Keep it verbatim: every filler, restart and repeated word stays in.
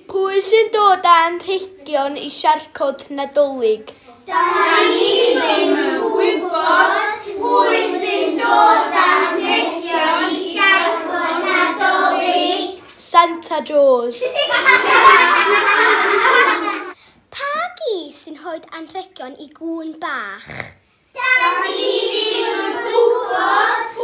Pwy sy'n dod â anrhegion i siarcod Nadolig? Da ni ddim yn gwybod pwy sy'n dod â anrhegion i siarcod Nadolig. Santa Jaws. Pa gi sy'n rhoi anrhegion i gŵn bach? Da ni ddim yn gwybod